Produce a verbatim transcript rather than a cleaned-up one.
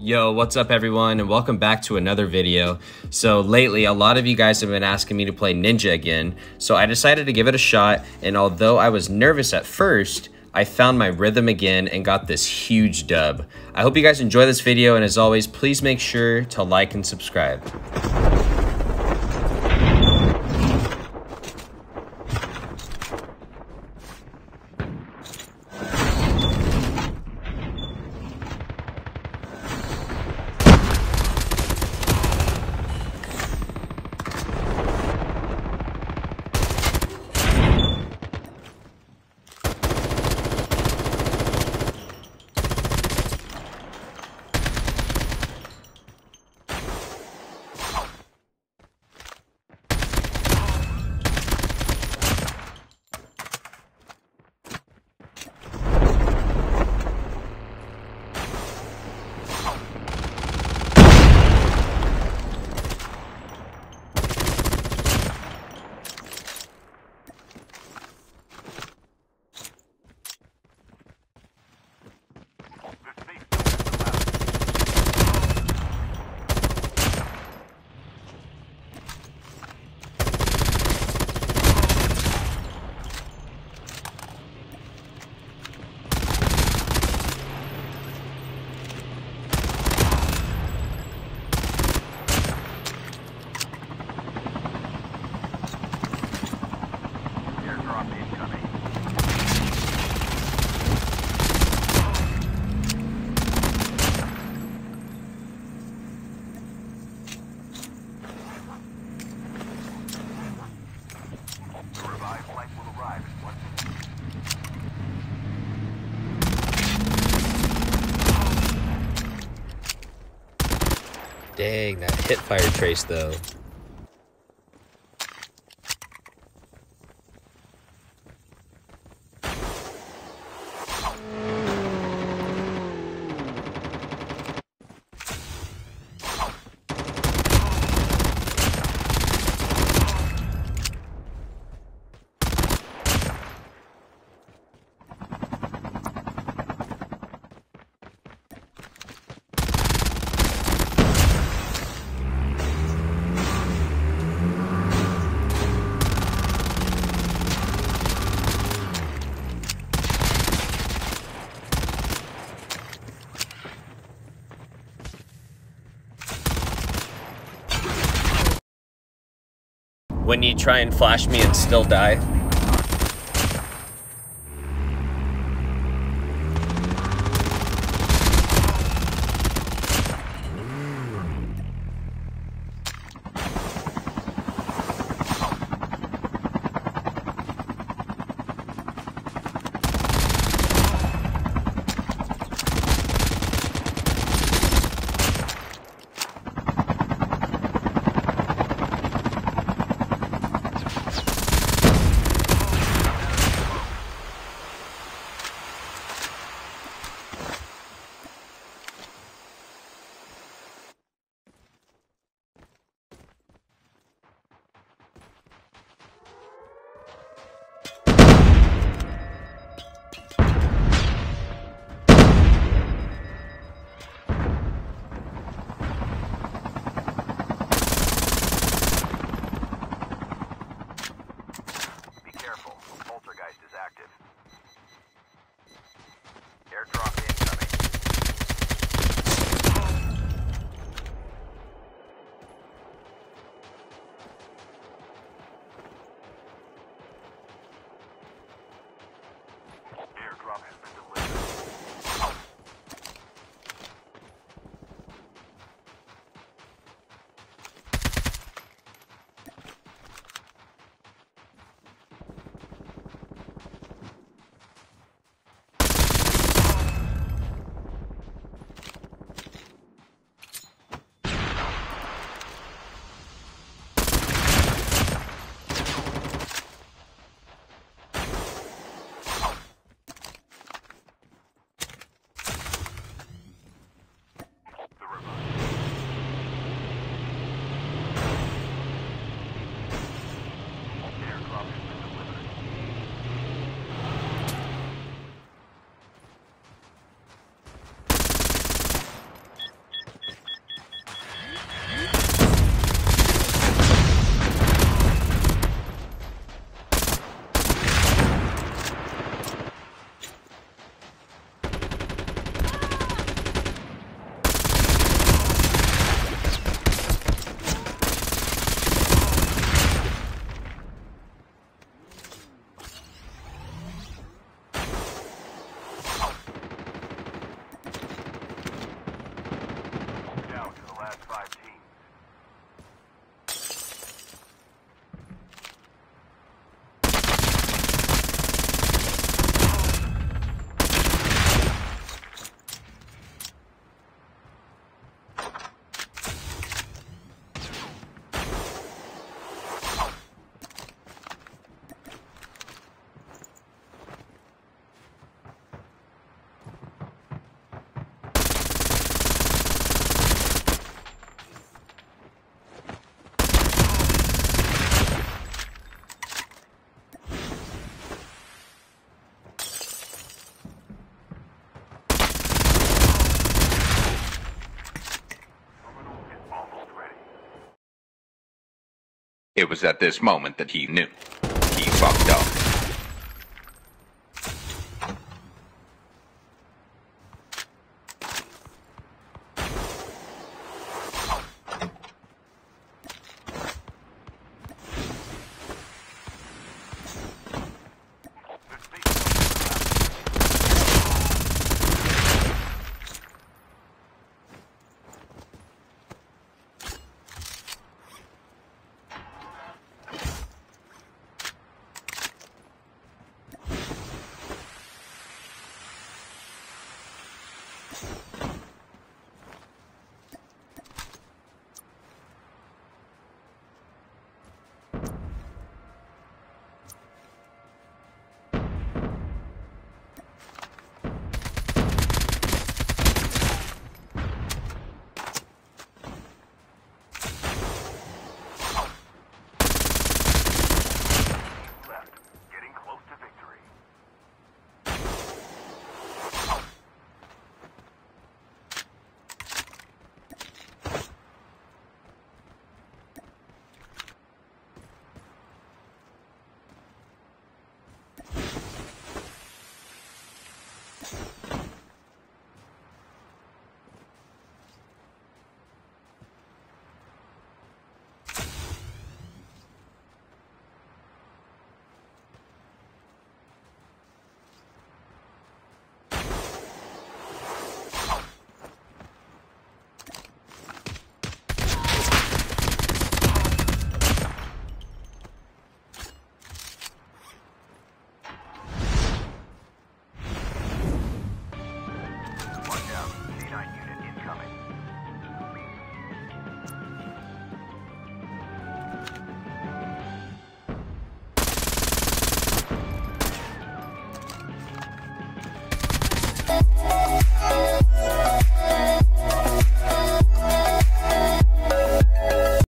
Yo, what's up everyone, and welcome back to another video. So lately, a lot of you guys have been asking me to play Ninja again, so I decided to give it a shot, and although I was nervous at first, I found my rhythm again and got this huge dub. I hope you guys enjoy this video, and as always, please make sure to like and subscribe. Dang, that hit fire trace though. When you try and flash me and still die. It was at this moment that he knew. He fucked up.